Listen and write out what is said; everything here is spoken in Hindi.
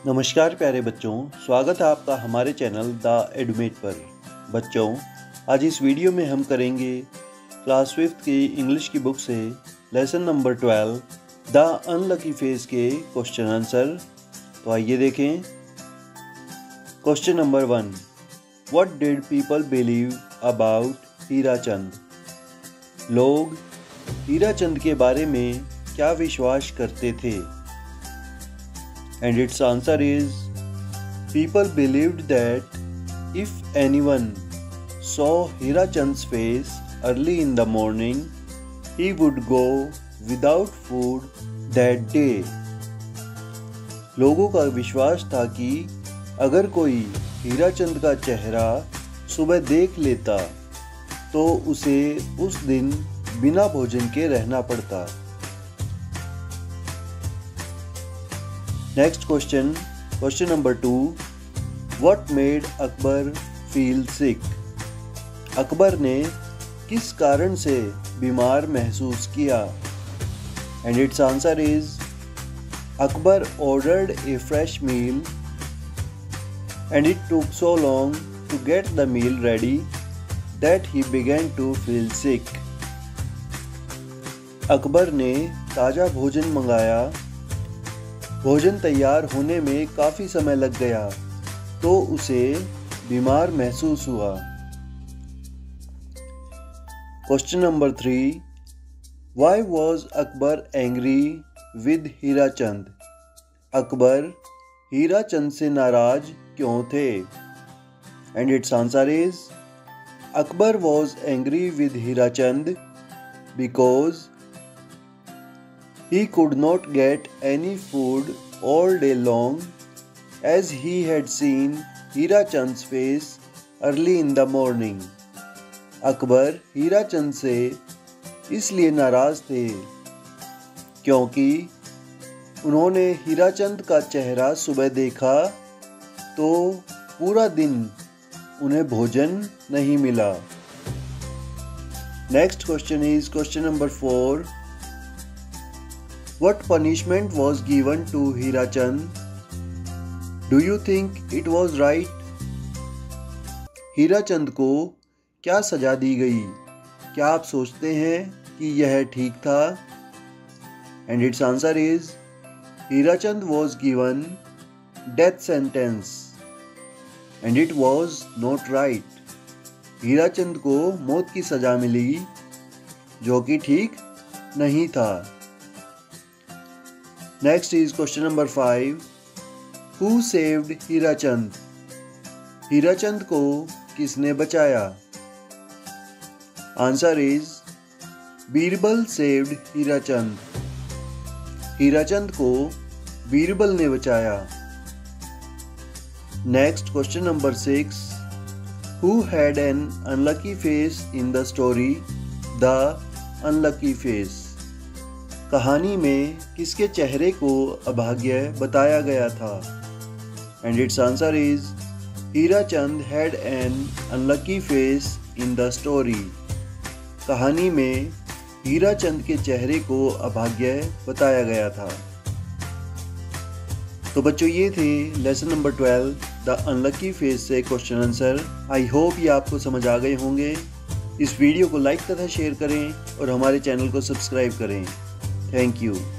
नमस्कार प्यारे बच्चों, स्वागत है आपका हमारे चैनल द एडुमेट पर। बच्चों, आज इस वीडियो में हम करेंगे क्लास 5th की इंग्लिश की बुक से lesson number 12 the unlucky face के क्वेश्चन आंसर। तो आइए देखें। Question number 1, what did people believe about Hirachand? लोग हीराचंद के बारे में क्या विश्वास करते थे? And its answer is, people believed that if anyone saw Hirachand's face early in the morning, he would go without food that day. लोगों का विश्वास था कि अगर कोई हीराचंद का चेहरा सुबह देख लेता तो उसे उस दिन बिना भोजन के रहना पड़ता। Next question number 2, what made Akbar feel sick? Akbar ने किस कारण से बीमार महसूस किया? And its answer is, Akbar ordered a fresh meal and it took so long to get the meal ready that he began to feel sick. Akbar ने ताज़ा भोजन मंगाया, भोजन तैयार होने में काफ़ी समय लग गया तो उसे बीमार महसूस हुआ। Question number 3, why was Akbar angry with Hirachand? Akbar Hirachand से नाराज क्यों थे? And its answer is, Akbar was angry with Hirachand because he could not get any food all day long as he had seen Hirachand's face early in the morning. Akbar Hirachand से इसलिए नाराज थे क्योंकि उन्होंने हीराचंद का चेहरा सुबह देखा तो पूरा दिन उन्हें भोजन नहीं मिला। Next question is question number 4, what punishment was given to Hirachand? Do you think it was right? Hirachand को क्या सजा दी गई? क्या आप सोचते हैं कि यह ठीक था? And its answer is, Hirachand was given death sentence and it was not right. Hirachand को मौत की सजा मिली जो कि ठीक नहीं था। Next is question number 5, who saved Hirachand? Hirachand को किसने बचाया? Answer is, Birbal saved Hirachand. Hirachand को बीरबल ने बचाया। Next question number 6, who had an unlucky face in the story The Unlucky Face? कहानी में किसके चेहरे को अभाग्य बताया गया था? And its answer is, Hirachand had an unlucky face in the story. कहानी में हीराचंद के चेहरे को अभाग्य बताया गया था। तो बच्चों, ये थे lesson number 12 the unlucky face से क्वेश्चन आंसर। आई होप ये आपको समझ आ गए होंगे। इस वीडियो को लाइक तथा शेयर करें और हमारे चैनल को सब्सक्राइब करें। Thank you.